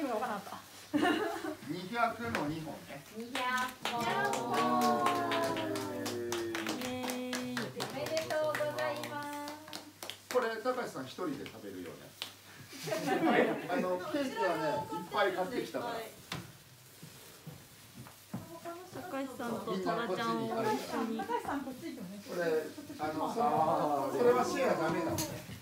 味がわからなかった。 200の2本ね。 200本。おめでとうございます。 これ高橋さん一人で食べるよね。ケーキはね、いっぱい買ってきたから。 高橋さんとトラちゃんを一緒に。 高橋さんこっち行ってもね。 これそれはシェアダメなんだね。